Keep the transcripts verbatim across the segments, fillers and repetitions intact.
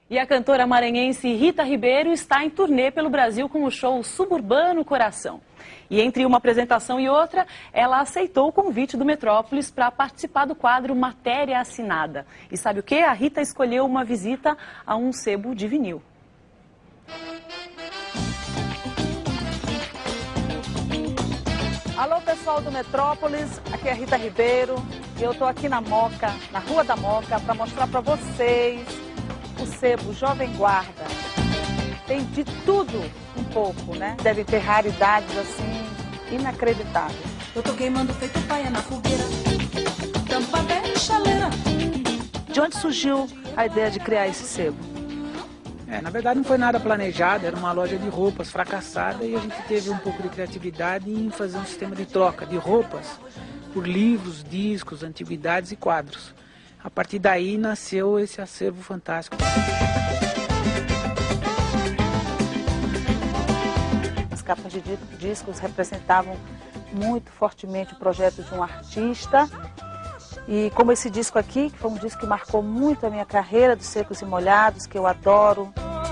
E a cantora maranhense Rita Ribeiro está em turnê pelo Brasil com o show Suburbano Coração. E entre uma apresentação e outra, ela aceitou o convite do Metrópolis para participar do quadro Matéria Assinada. E sabe o que? A Rita escolheu uma visita a um sebo de vinil. Alô, pessoal do Metrópolis, aqui é a Rita Ribeiro e eu estou aqui na Moca, na Rua da Moca, para mostrar para vocês o sebo Jovem Guarda. Tem de tudo um pouco, né? Deve ter raridades assim inacreditáveis. Eu tô queimando feito paia na fogueira, tampa bem chaleira. De onde surgiu a ideia de criar esse sebo? É, na verdade não foi nada planejado, era uma loja de roupas fracassada e a gente teve um pouco de criatividade em fazer um sistema de troca de roupas por livros, discos, antiguidades e quadros. A partir daí nasceu esse acervo fantástico. As capas de discos representavam muito fortemente o projeto de um artista. E como esse disco aqui, que foi um disco que marcou muito a minha carreira, dos Secos e Molhados, que eu adoro.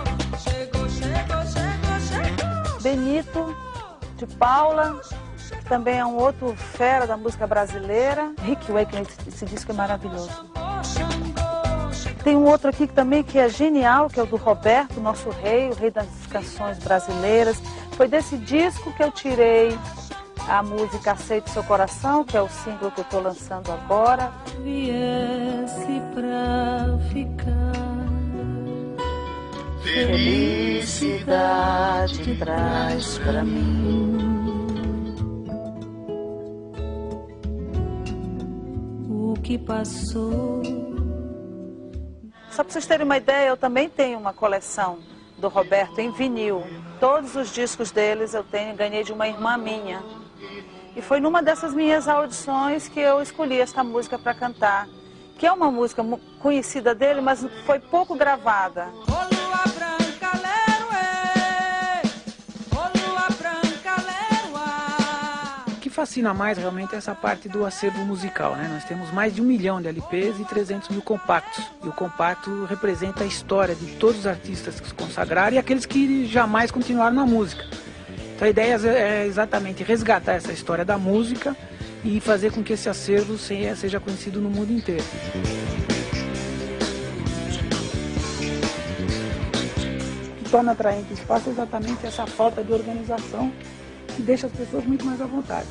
Benito, de Paula, que também é um outro fera da música brasileira. Rick Wakeman, esse disco é maravilhoso. Tem um outro aqui que também que é genial, que é o do Roberto, nosso rei, o rei das canções brasileiras. Foi desse disco que eu tirei a música Aceite Seu Coração, que é o single que eu estou lançando agora. Viesse pra ficar, Felicidade traz pra mim o que passou. Só para vocês terem uma ideia, eu também tenho uma coleção do Roberto em vinil. Todos os discos deles eu tenho, ganhei de uma irmã minha. E foi numa dessas minhas audições que eu escolhi esta música para cantar, que é uma música conhecida dele, mas foi pouco gravada. O que fascina mais realmente é essa parte do acervo musical, né? Nós temos mais de um milhão de L Ps e trezentos mil compactos. E o compacto representa a história de todos os artistas que se consagraram e aqueles que jamais continuaram na música. Então a ideia é exatamente resgatar essa história da música e fazer com que esse acervo seja conhecido no mundo inteiro. O que torna atraente o espaço é exatamente essa falta de organização que deixa as pessoas muito mais à vontade.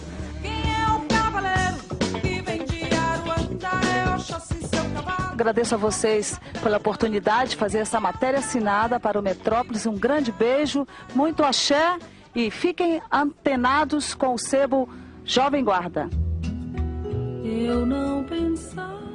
Agradeço a vocês pela oportunidade de fazer essa matéria assinada para o Metrópolis. Um grande beijo, muito axé e fiquem antenados com o sebo Jovem Guarda. Eu não pensava